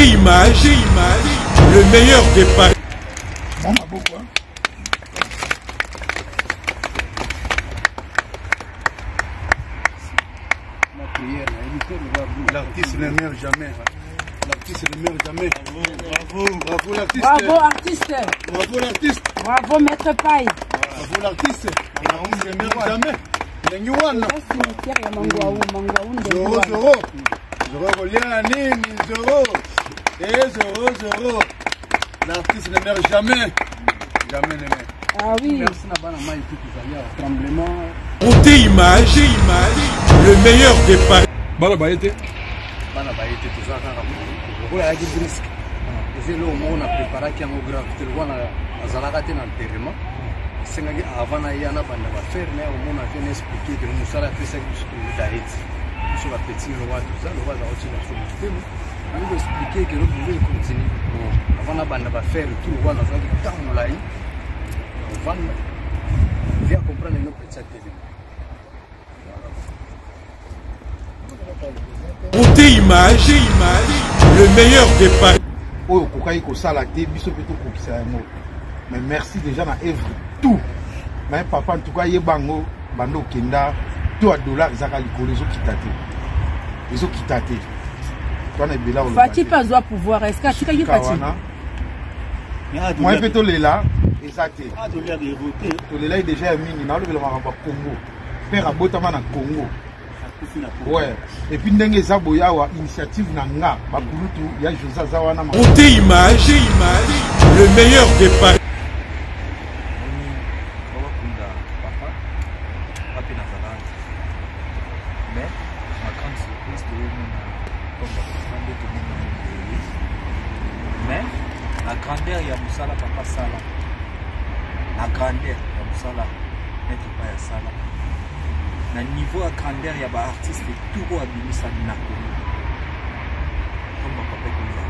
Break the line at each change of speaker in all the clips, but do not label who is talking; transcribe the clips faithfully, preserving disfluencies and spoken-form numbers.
Beauté Image, le meilleur des paris.
Bon, bah, beaucoup, hein.
L'artiste ne meurt jamais. L'artiste ne meurt jamais. Bravo, bravo l'artiste.
Bravo artiste.
Bravo l'artiste.
Bravo maître Paille.
Bravo l'artiste. L'artiste ne meurt jamais. Nyuwana. Zoro zoro. Zoro kolia nini zoro. Eh zoro zoro. L'artiste ne meurt jamais. Jamais ne meurt.
Ah oui.
Merci na bana mai tout ça tremblement.
Beauté Image, le meilleur des paris.
Bana bayete.
Bana bayete tout ça kaka. Ola yaki risque. C'est là où on a préparé qui a un grave téléphone à Zalakate dans le terrain. C'est que avant il y a na banda va faire mais on a bien expliqué que nous ça la fait ça que nous d'arrêt. Nous sur la petite le roi tout ça, le roi a aussi la solution. On veut expliquer que nous pouvons continuer. Avant la banda va faire tout le roi dans un temps là. On va bien comprendre nos petites télé.
Beauté Image, le meilleur des paris.
Oh, kokai ko sala te biso peto ko kisa mo. Mais merci déjà na œuvre tout. Mais papa en tout cas yebango bando kenda tout à dollar zaka likolo zo kitate. Zo kitate. Toi na bela o.
Fati pas doit pouvoir est-ce que tu as Fati?
Moi peto lela exacté. Ah to lela de voter. To lela déjà mingi na lo bela ma Congo. Père abotama na Congo. Ouais. Et puis ndenge zaboya wa initiative na nga ba bulutu ya Josa Zawana.
Beauté Image, le meilleur des paris.
Mais la grandeur il y a Moussala papa Sala. La grandeur il y a Moussala maître pas ya Sala. Na niveau à grandeur il y a ba artiste tout haut abimisa na comme papa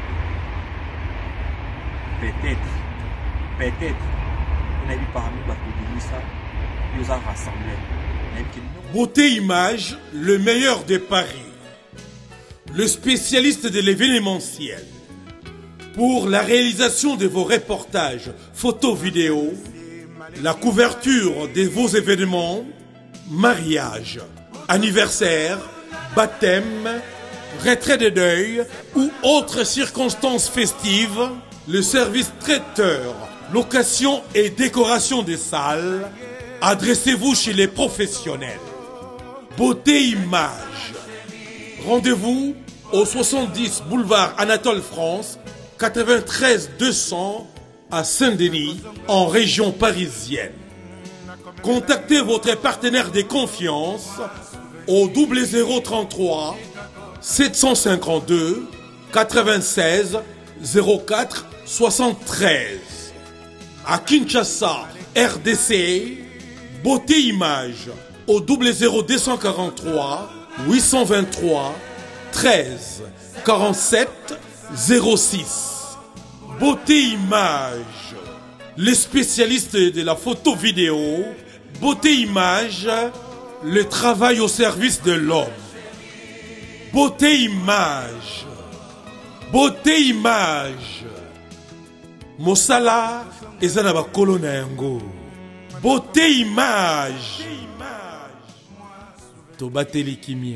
peut-être peut-être on a vu parmi ba abimisa ils ont rassemblé.
Beauté Image, le meilleur des paris. Le spécialiste de l'événementiel. Pour la réalisation de vos reportages, photos, vidéos, la couverture de vos événements, mariage, anniversaire, baptême, retrait de deuil ou autres circonstances festives, le service traiteur, location et décoration des salles, adressez-vous chez les professionnels. Beauté Image. Rendez-vous au soixante-dix boulevard Anatole France, quatre-vingt-treize deux cents à Saint-Denis, en région parisienne. Contactez votre partenaire de confiance au double zéro trente-trois sept cent cinquante-deux quatre-vingt-seize zéro quatre soixante-treize. À Kinshasa, R D C, Beauté Image au double zéro deux cent quarante-trois huit cent vingt-trois treize quarante-sept zéro six. Beauté Image, les spécialistes de la photo vidéo. Beauté Image, le travail au service de l'homme. Beauté Image, Beauté Image, Mosala ezana kolona yango. Beauté Image, Tobateli Kimia.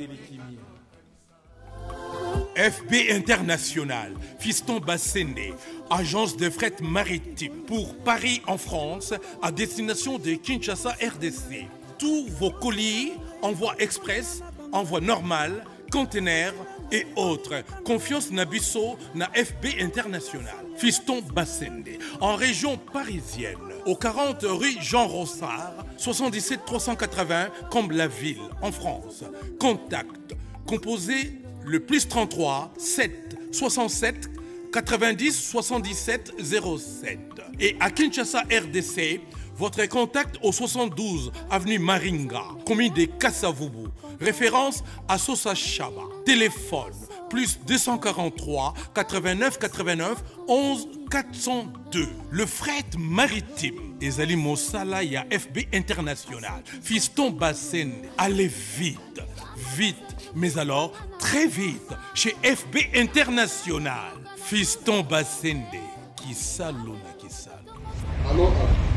F B International, Fiston Bassende, agence de fret maritime pour Paris en France, à destination de Kinshasa R D C. Tous vos colis, envoi express, envoi normal, conteneurs et autres. Confiance Nabisso na F B International. Fiston Bassende, en région parisienne, au quarante rue Jean Rossard, soixante-dix-sept trois cent quatre-vingts, Comble-la-Ville, en France. Contact, composé le plus trente-trois sept soixante-sept quatre-vingt-dix soixante-dix-sept zéro sept. Et à Kinshasa R D C, votre contact au soixante-douze avenue Maringa, commune de Kassavubu. Référence à Sosa Chaba. Téléphone plus deux cent quarante-trois quatre-vingt-neuf quatre-vingt-neuf onze quatre cent deux. Le fret maritime. Ezali Mosala ya F B International. Fiston Bassende. Allez vite, vite. Mais alors, très vite, chez F B International, Fiston Bassende, qui salona, qui salona.
Alors,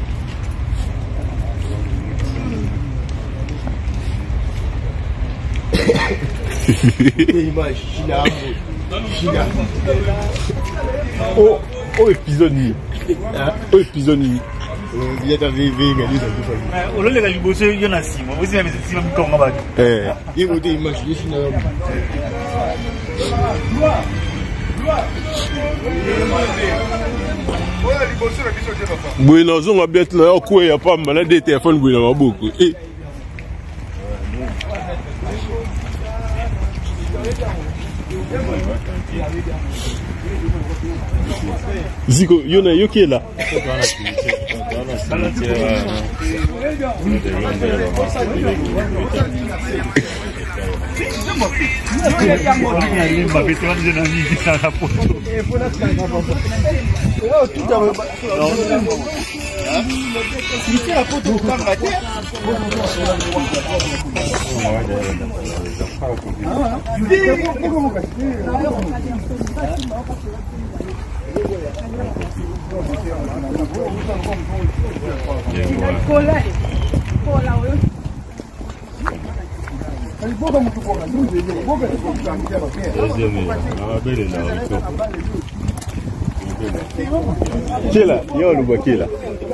oh, oh épisode ni, oh épisode ni. Il y a des V V
on le regarde liboso il y en a six mois aussi même si même quand on va
eh il faut des images ici là Bueno zo ngabet la ko ya pa mala de téléphone bu na maboko eh Zico, yo na yo qui est là. Kila, yo le vois Kila.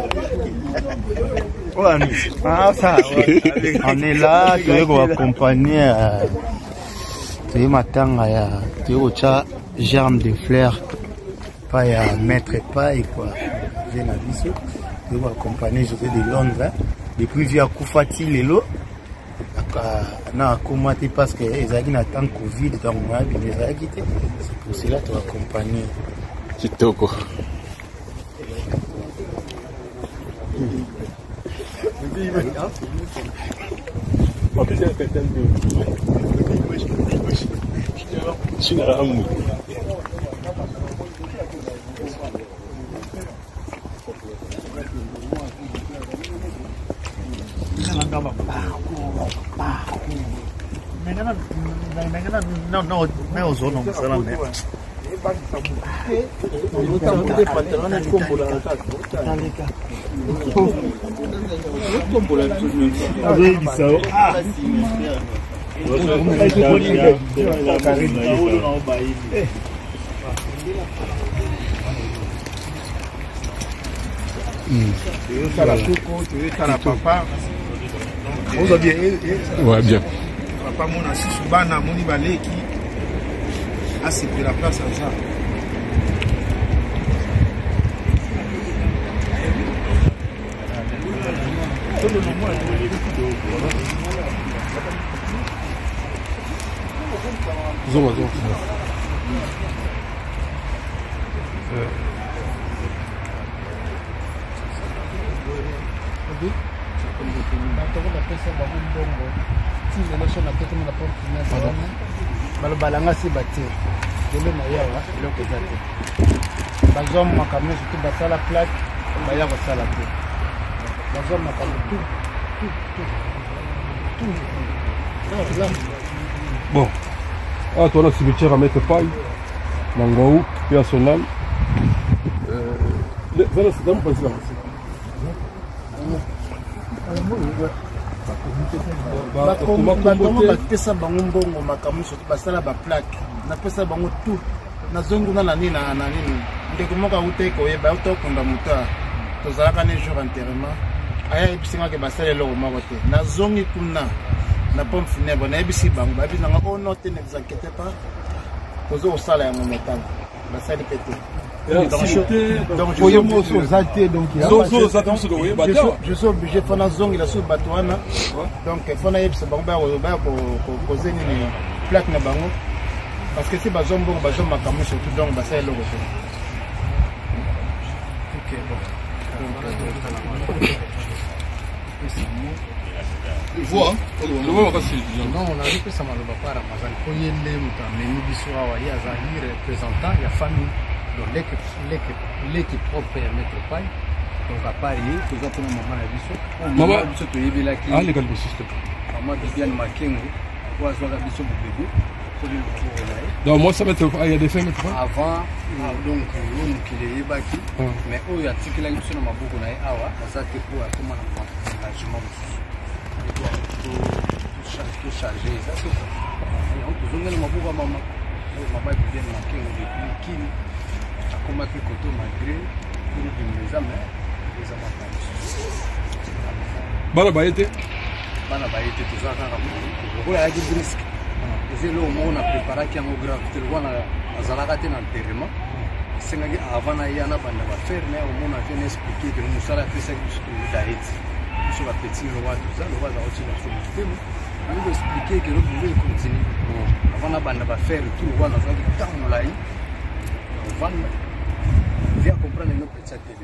Ah ça, on est là, tu es pour accompagner tu es matin à tu es au chat germe de fleurs pas à mettre paille quoi. J'ai la visu, tu es pour accompagner je fais de Londres depuis via Koufati lelo. Na comment tu parce que ezaki na temps Covid donc moi bien ezaki c'est pour cela tu accompagner
Kitoko.
não não não é o zono não né
Ouais, bien.
Papa mon assis sur bana moni baleki a c'est la place à ça.
Zoma zoma.
balobala si bati dele na yawa eloko eza te bazwa makambo surtout basala plaque baya kosala te bazwa makambo tout
Bon. Ah, toi là, cimetière à mettre paille. Nangaou, personnel. Euh. Ça là, c'est dans mon pays là.
bakongo bapesa bango mbongo makambo soki basala baplaque napesa bango tout nazonguna na nini na nini ndeko moko autai koyeba auta okunda moto tozalaka ne jour enterrement aya yebisingaki basala eloko moko te nazongi kuna na pompe funèbre nayebisi bango bayebisi nanga o no te ne vous inquiétez pas tozo kosala yango métal basali pe te. Donc, je suis obligé de faire un zong, il a sous batouana. Donc, il faut que je poser une plaque. Parce que si je suis bon, je suis bon, je suis bon, je suis bon. Ok, bon.
Tu vois, le moment où
non, on a dit que ça m'a pas par Ramazan. Quand il y a les moutons, les Nubissois, il y a Zahir représentant, il y a famille. Donc l'équipe propre à mettre paille. Donc à Paris, tout ça pour maman la biso.
Maman,
biso to yebela ki.
Ah, les gars, le système.
Maman Viviane Makengo,
Donc moi ça va être il y a des faits maintenant.
Avant donc l'homme qui est baki mais où il y a ce qu'il a eu sur ma boucle là awa ça te pour comment on engagement tout chargé ça c'est on peut donner ma boucle maman ma baba bien marqué depuis qui a combattu côté malgré pour les amis les amateurs
bana baete
bana baete tuzaka ngam ola ya risque c'est là on a préparé qui a gravité le wana azalaka te na enterrement sengaki avant na yana banda ba faire mais on a bien expliqué que nous sala fait ça que d'arrêt sur la petite roi tout ça le roi a aussi la solution on veut expliquer que le boulot continue avant na banda ba faire tout le wana azalaki tant là on va bien comprendre nos petits éléments.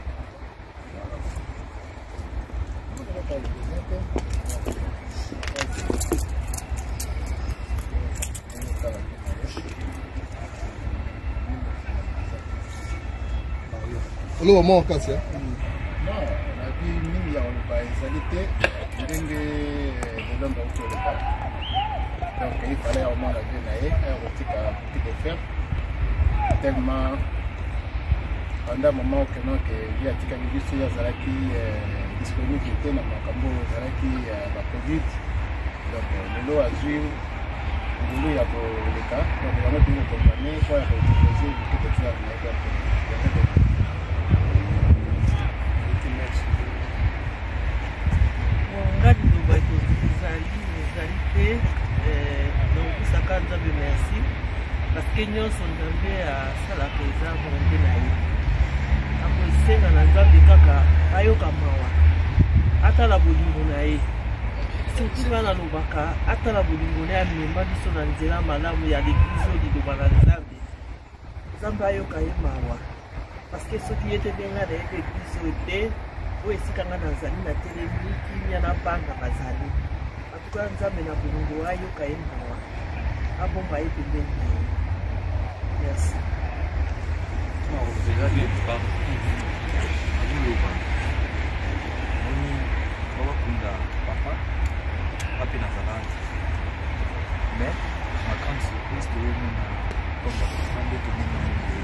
Le moment casse.
Non, la vie mini ya on va exalter ndenge de l'homme autour de pas. Donc il fallait au moins la vie naé un rotika petit faire tellement pendant un moment que non que il y a tika biso ya zalaki disponibilité na makambo zalaki la covid donc le lot a joué le ya pour le cas donc on a pu accompagner pour utiliser le petit faire na
ngadi lobaki ezali ezali te donc osaka nzambe merci parce que nyonso nzambe asalaka eza bonde na ye akosenga na nzambe kaka ayoka mawa atala bolingo na ye surtout nga nalobaka atala bolingo na ye amema biso na nzela malamu ya l'église oyo liloba na nzambe nzambe ayoka ye mawa parce que soki ye te benga na ye pe église oyo te oyo esika nga nazali na telemi kimia na banga bazali atuka nzambe na bolongo ayoka ye mawa abomba ye pembeni na ye merci
babakunda papa pape nazalaki mais ma grande surprise toyomona comme nde tomona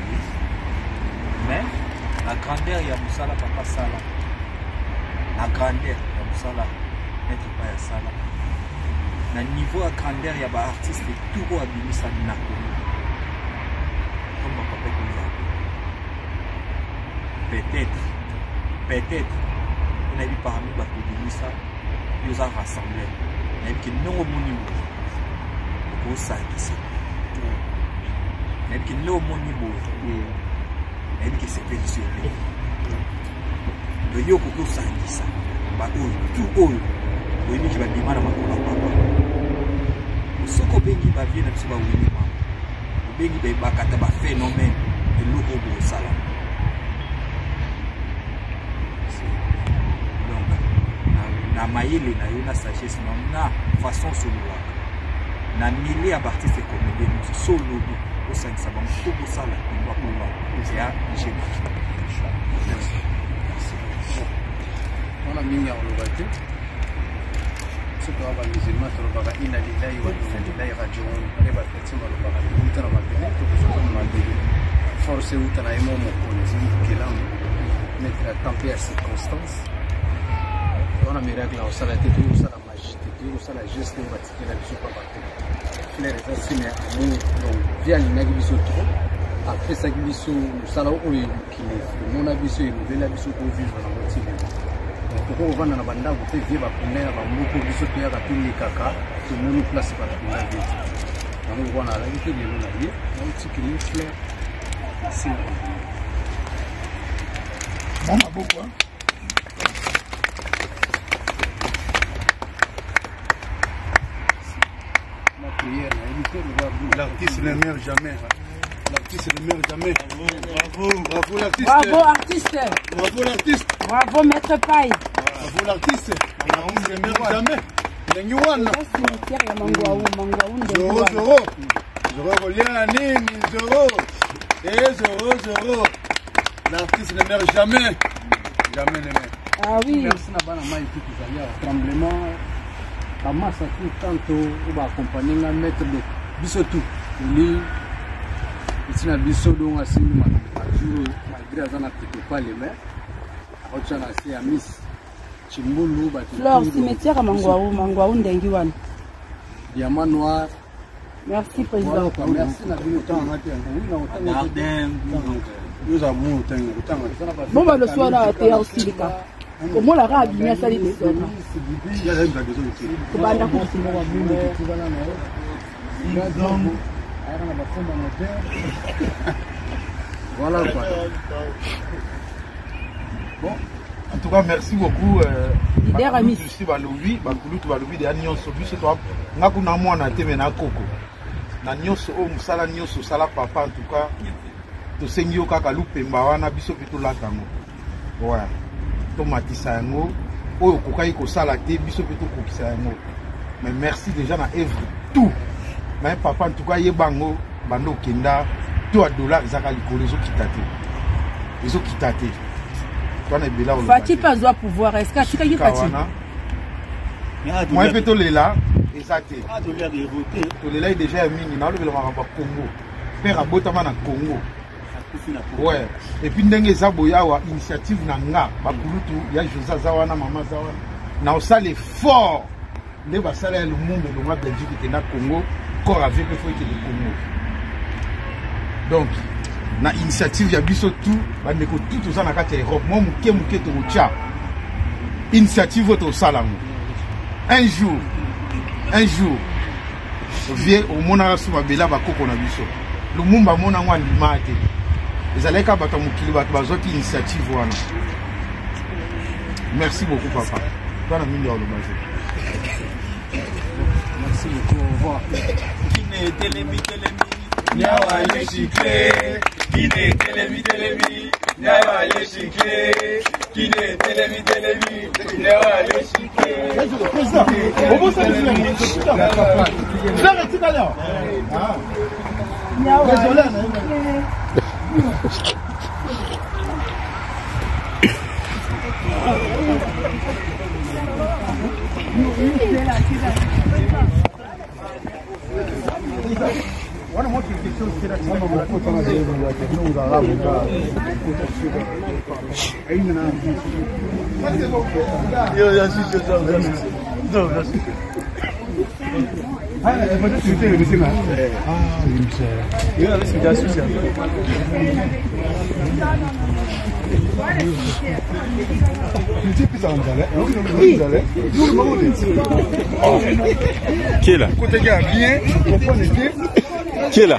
mais la grandeur ya mosala papa sala la grandeur ya mosala maître pa ya sala na niveau ya grandeur ya baartiste tout oyo abimisani na komi comme bapapa ekozala peut-être peut-être nayebi parmi bato ebimisa yo oza rassemble nayebi ke ndenge omoni boye okosangisa nayebi ke ndenge omoni boye nayebi ke sepeliso ebe yo okoki osangisa baoyo tu oyo oyebiki babima na makolo ya papa soki obengi bavie na biso bawini mama obengi bakata baphénomène eloko oyo bosala donc na mayele na yo na sagesse na façon sololaka na mille ya baartiste comédien nyonso solobi osangisa bango to bosala elwakola ya génie.
On a mis en lobate. Ce qu'on va les éléments sur le baga ina lillahi wa inna lillahi raji'un. Les bâtiments sur le baga tout dans la ville tout ce qu'on m'a dit. Force où t'as aimé mon connaissance qui là mettre la tempête circonstance. On a mis règle au sala tête au sala magie tête au sala geste on va tirer la biso pas battre. Les réseaux signé amour donc via l'inagi biso trop. Après ça biso sala oyo qui est mon abiso et nouvelle abiso pour vivre dans notre cité. Pourquoi on va dans la bande où tu es vacciné à beaucoup de ceux qui ont appris caca, tout le monde place par la vie. On voit la vie de l'année, on sait qu'il y a une fleur. C'est
bon, on a beaucoup. Hein?
Ma prière,
l'artiste ne meurt jamais. L'artiste ne meurt jamais. Bravo, bravo l'artiste.
Bravo artiste.
Bravo l'artiste.
Bravo maître Paille.
Bravo l'artiste. L'artiste ne meurt jamais. Nyuana. Zoro zoro. Zoro Rolia Nini zoro. Et zoro zoro. L'artiste ne meurt jamais. Jamais ne meurt.
Ah oui.
Merci na bana mai tout ça. Tremblement. Kamasa tout tanto on va accompagner un maître de biso tout. Lui ici na biso donc asi malgré azana tete pas les mains. Ocha na si amis. Chimbulu ba
Fleur cimetière à Mangwaou, Mangwaou ndengi wana.
Diamant noir.
Merci président.
Merci na bino temps ngati yango. Oui na otanga. Nous avons otanga.
Bon bah le soir là t'es aussi les cas. Comment la rage bien ça les sonne.
Il y a une blague de ça.
Ko banda ko simo wa bino
Tu vas là non. Voilà quoi.
Bon, en tout cas, merci beaucoup.
Leader ami.
Je suis balobi, bakulu tu balobi de nyonso biso to ngaku na mwana te mena koko. Na nyonso o musala nyonso sala papa en tout cas. To sengi yo kaka lupemba wana biso bitu latango. Ouais. To matisa yango oyo kokai ko sala te biso bitu kokisa yango. Mais merci déjà na œuvre tout. Mais papa en tout cas yebango bando kenda to a dollar zaka likolo zo kitate. Ezo kitate.
Fati pas doit pouvoir est-ce que tu as Fati
moi je to lela exact to lela déjà mingi na le maramba Congo père abotama na Congo ouais et puis ndenge zaboya wa initiative na nga bakulutu ya Josa Zawana mama Zawana na osale fort ne ba sala le monde de la Belgique qui na Congo corps avec le faut que le Congo donc na initiative ya biso tout bandeko tout oza na kati ya Europe moi muke muke to cha initiative to salango un jour un jour vie au mona suma bela bakoko na biso lumumba mona ngwa limate ezaleka bato mukili bato bazoti initiative wana merci beaucoup papa toi na mingi ya lobaje
merci beaucoup au revoir
Kine telemi telemi nyawa le chiclé Kine telemi telemi nyawa le chiclé Kine telemi telemi nyawa le chiclé
Comment ça se fait? Frère, tout à l'heure. Désolé. Voilà, moi, quelque chose qui est là, ça va beaucoup dans la vie, nous arabes, yo, je suis sûr, je suis sûr. Non, je suis sûr. Ah, peut-être que tu es le monsieur. Ah, oui, monsieur. Il y a des situations.
Qui est là?
Côté gars, bien,
qui est là?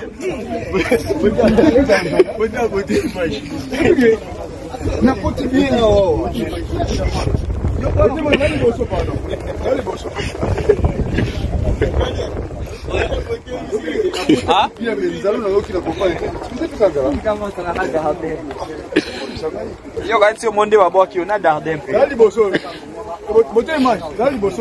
N'importe bien là-haut.
Ah? Yo quand tu montes va boire qui on a dardin.
Là liboso. Bote image, là liboso.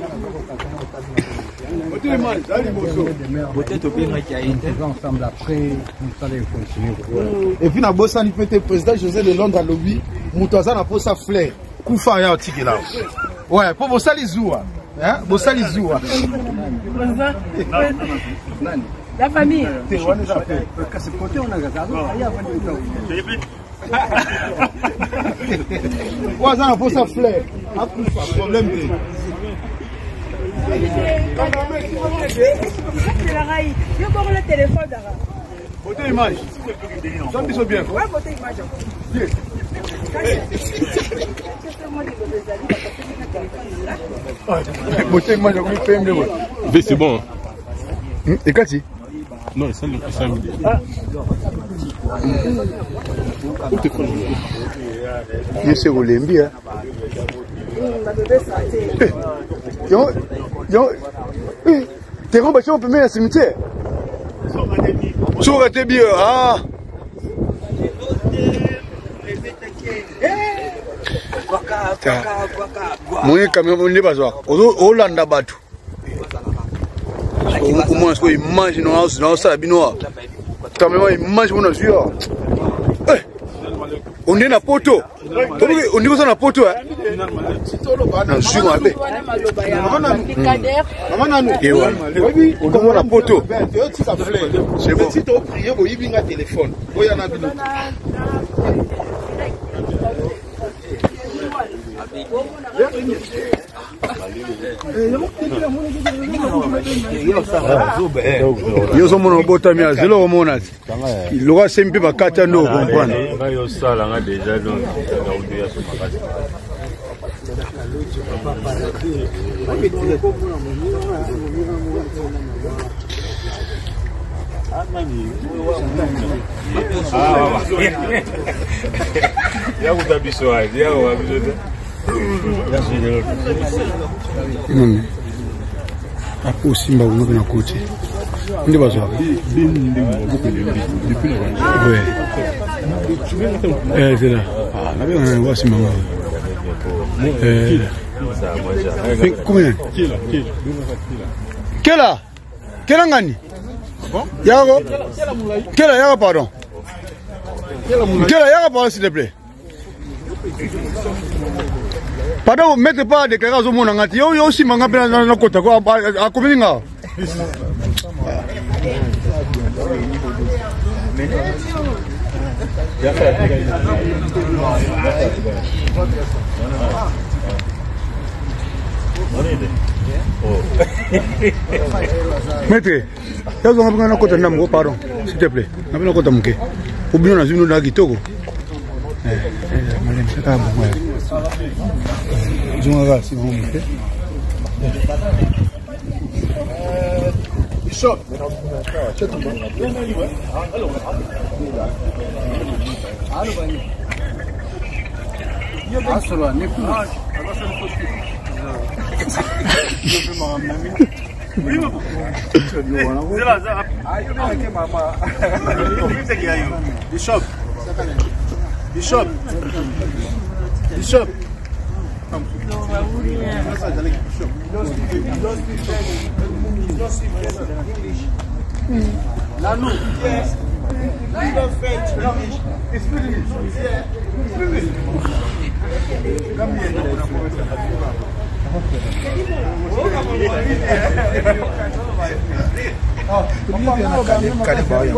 Bote image, là liboso.
Bote to bien qui a été
ensemble après nous allons continuer.
Et puis na bossa ni peut président José de Londres à lobby, mutoza na posa fleur. Kufa ya otiki là. Ouais, pour bossa lizoua. Hein? Bossa lizoua.
La famille.
Parce que côté on a gazado, il y a
ouais, ça na posa fleur. A kufa problème de.
Yo pour le téléphone d'ara.
Beauté image. Ça me bien.
Ouais, beauté image.
Yes. Beauté image, on fait mieux.
Mais c'est bon.
Et Cathy?
Non, ça le ça me dit.
Je sais où l'aime bien. Yo, yo, t'es rond, on peut mettre un cimetière. Sur tes bien, ah. Moi, quand même, on n'est pas ça. On l'a n'a pas tout. Au moins, il mange dans la salle binois. Quand même, il mange mon azur. On est na poto.
On dit que ça n'a pas tout. Non, je suis mauvais. Oui, on a la poteau. C'est bon. Si tu as prié, vous avez un téléphone. Vous avez un téléphone. Yo sommes en botami à zéro monat. Il aura sempre ba kata no comprendre. Yo sala nga déjà donc ya so makasi. Ya utabiso aje, ya wabiso. Non, après Simba, on a un côté. On est pas ça. Oui. Eh, c'est là. Ah, là, on voit Simba. Eh. Combien? Quel là? Quel angani? Yago? Quel là? Yago, pardon. Quel là? Yago, pardon, s'il te plaît. Pardon, mettez pas des caractères au monde en entier. Il y a aussi un peu de côté. À combien de temps? Mettez. Il y a un côté de pardon, s'il te plaît. Il y a un côté de ou bien dans une autre Togo. Bishop. Bishop. Bishop. Bishop. La nous. Yes. We don't fetch. It's finished. Yeah. Finished. Come here. Oh, kali bayo.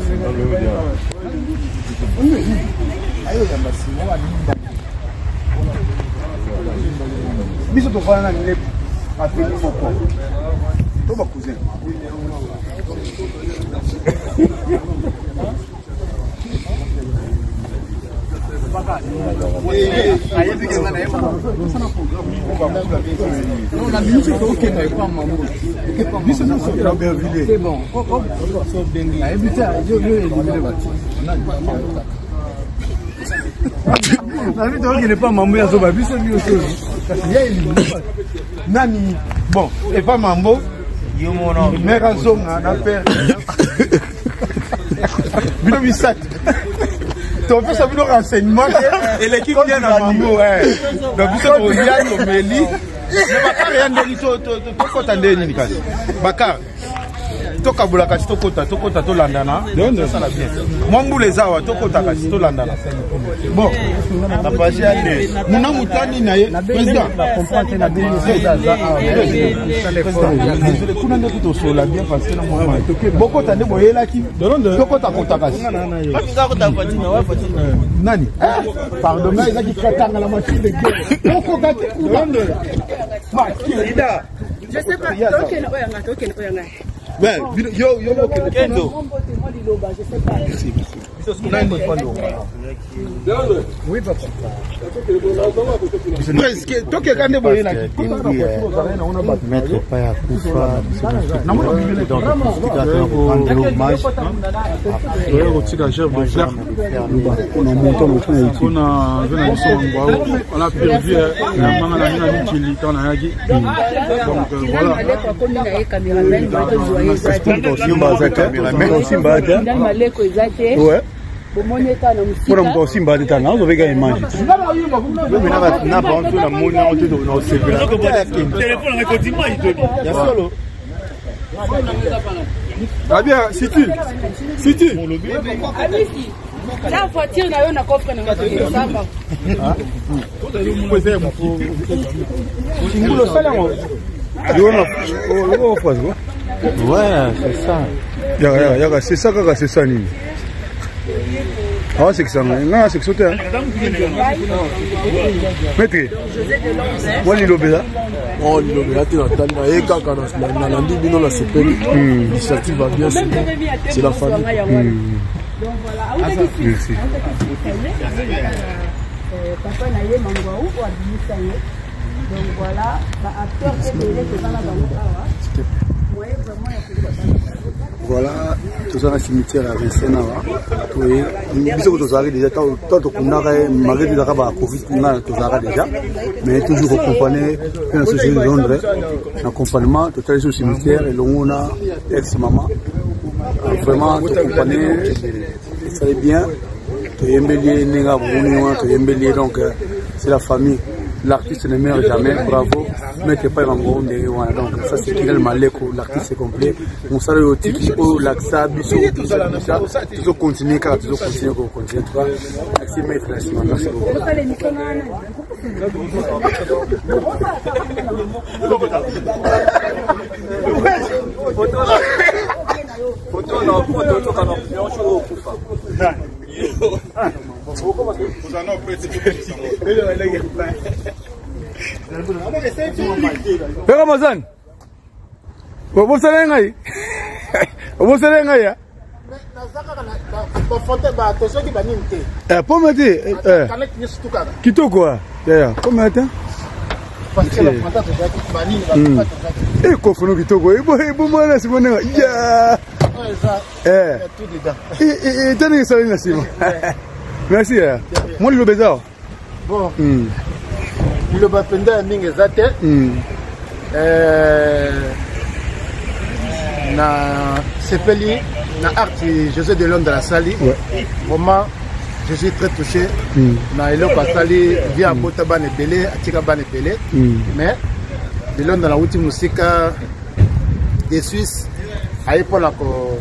Ayo ya basi wa linda. Biso to fana na le afili moko. To ba cousin. Non, la musique ok, mais pas maman. C'est bon. La musique ok n'est pas maman, ya zoba biso ni aussi. Nani bon, et pas mambo. Yo mon nom. Mère zonga na père. Bino bisat. Tu fais ça pour renseignement et l'équipe vient à Mambo. Donc, vous êtes au Yann, au Méli. Mais Bakar, il y a un délit. Tu peux t'entendre, Nikas. Bakar. Toka bulaka to kota to kota to landana ça la bien mambu les awa to kota ka to landana bon na page ande muna mutani na ye président comprendre na bien ça ça kuna ndo to sola bien parce que na moi boko tande boyela ki to kota kota ka ka kota fatina wa fatina nani pardon mais ils a qui katanga la machine de guerre boko ka ki ma kida je sais pas donc il oya ngata ok oya ngata ouais, yo, yo, yo, Kendo. Je sais pas. Oui, papa. Presque, toi qui es quand même là. Mettre pas à Koufa. Non, non, on a monté le train. On a on a perdu la main à la mine dans la Yagi. Donc voilà. Ouais. Pour un peu simba de talent, vous avez image. Na bon tout la monde on te donne téléphone avec continue il te dit. Ya solo.
Ah bien, si tu. Si tu.
La voiture n'a eu un coffre dans la voiture.
Ouais, c'est ça.
C'est ça, c'est ça. Ah, c'est que ça, non, c'est que ça. Maître, moi, il est là.
Oh, il est là, il est là, il est là, l'initiative va bien, c'est la famille.
Donc voilà, merci. Papa n'a eu Mangwaou ou Abimisaye. Donc voilà, acteur et télé, c'est pas la
voilà, tout ça dans le cimetière à Vincent. Oui, nous sommes tous arrivés déjà, tant qu'on a malgré les arabes à Covid, on a tous arrivés déjà, mais toujours accompagné dans la société de Londres, l'accompagnement total sur le cimetière et l'on a ex-maman. Vraiment, tout accompagné, ça est bien. Donc, c'est la famille. L'artiste ne meurt jamais, bravo. Mettez pas en gros, donc ça c'est Kirel Maleko, l'artiste est complet. On s'arrête au titre, au Laxa, Bissot, tout ça, tout ça. Toujours continuer, car toujours continuer, qu'on continue. Merci, maître, merci beaucoup.
Père Ramazan, vous savez ngai, vous savez ngai ya. Eh, pour me dire, eh, quitte quoi? D'ailleurs, pour me dire. Eh, quoi faut nous quitter quoi? Eh, bon, eh, bon, moi là, c'est bon, ya. Eh, eh, eh, t'as dit ça, merci. Merci. Moi, le bézard.
Bon. Le bapenda mingi zate na sepeli na arti José de Londres à Sali. Vraiment, je suis très touché. Na eloko Sali via bota bane belé, atika bane belé. Mais de Londres na uti musika des Suisses ayi pour la ko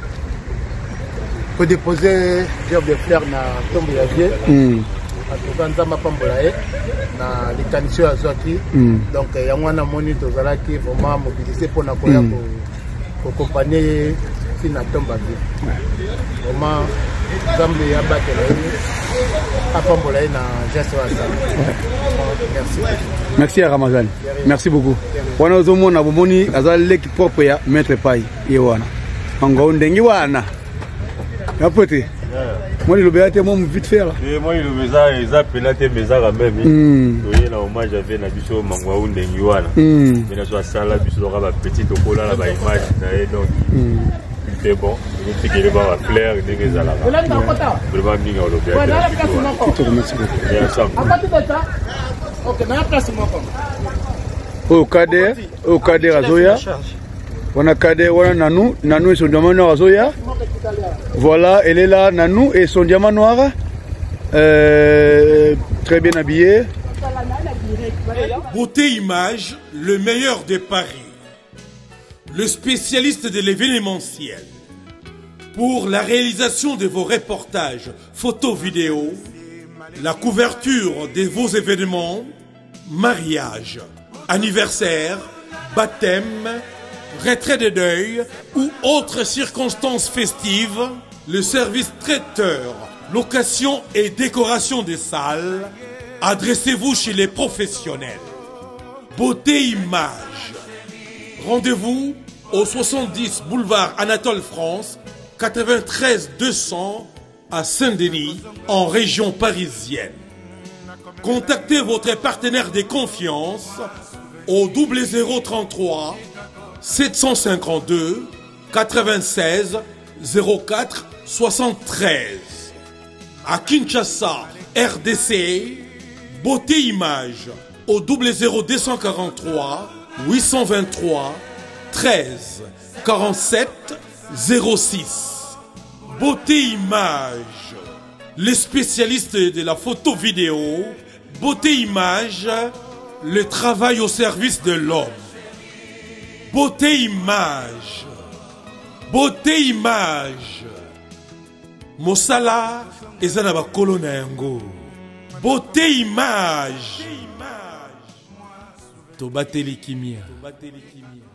ko déposer gerbe de fleurs na tombe ya vieux. Nzamba pambolae na likanisho ya zwaki donc yango na moni tozalaki vraiment mobiliser pour na koya ko accompagner fina tomba bi vraiment Nzambe ya batela apambolae na geste wa ça. Merci.
Merci à Ramazan. Merci beaucoup. Wana ozomona bomoni azali l'équipe propre ya maître Pai yewana. Ngo ndengi wana. Apote. Moi, il a été vite fait là.
Moi, il a été pénaté, mais ça a même. Il y a un hommage à Venabiso, Mangwaou, Ndengiwana. Il y a un sala, il y a un petit tokola, la image. Donc, il fait bon. Il y a un flair, il y a un flair. Vraiment, il y a un flair.
Ok, mais place moi
au Kader, au Kader Azoya. On a Kader, on a Nanou, Nanou et son diamant noir Azoya. Voilà, elle est là, Nanou et son diamant noir. Euh, très bien habillé.
Beauté Image, le meilleur de Paris. Le spécialiste de l'événementiel. Pour la réalisation de vos reportages, photos, vidéos, la couverture de vos événements, mariage, anniversaire, baptême, retrait de deuil ou autres circonstances festives, le service traiteur, location et décoration des salles, adressez-vous chez les professionnels. Beauté Image. Rendez-vous au soixante-dix boulevard Anatole France, quatre-vingt-treize deux cents à Saint-Denis, en région parisienne. Contactez votre partenaire de confiance au double zéro trente-trois sept cent cinquante-deux quatre-vingt-seize zéro quatre soixante-treize. À Kinshasa, R D C, Beauté Image au double zéro deux cent quarante-trois huit cent vingt-trois treize quarante-sept zéro six. Beauté Image, les spécialistes de la photo vidéo. Beauté Image, le travail au service de l'homme. Beauté Image, Beauté image. Mosala ezana ba kolona yango. Beauté image. Tobateli kimia.